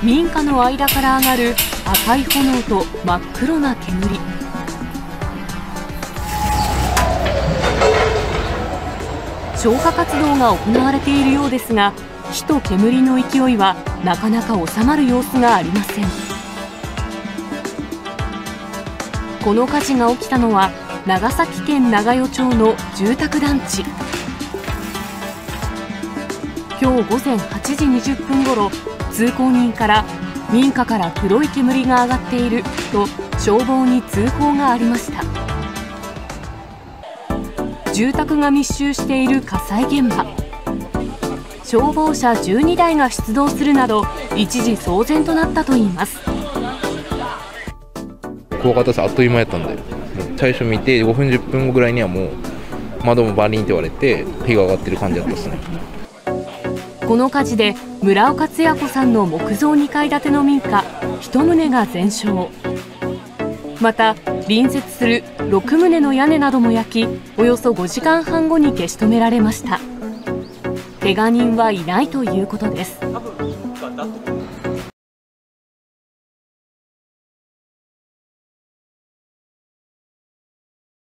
民家の間から上がる赤い炎と真っ黒な煙。消火活動が行われているようですが、火と煙の勢いはなかなか収まる様子がありません。この火事が起きたのは、長崎県長与町の住宅団地。きょう午前8時20分ごろ、通行人から民家から黒い煙が上がっていると消防に通報がありました。住宅が密集している火災現場。消防車12台が出動するなど、一時騒然となったといいます。 怖かったです。あっという間やったんで、最初見て5分10分後ぐらいにはもう窓もバリンって割れて火が上がってる感じだったですね。 この火事で村岡つや子さんの木造2階建ての民家1棟が全焼。また隣接する6棟の屋根なども焼き、およそ5時間半後に消し止められました。怪我人はいないということです。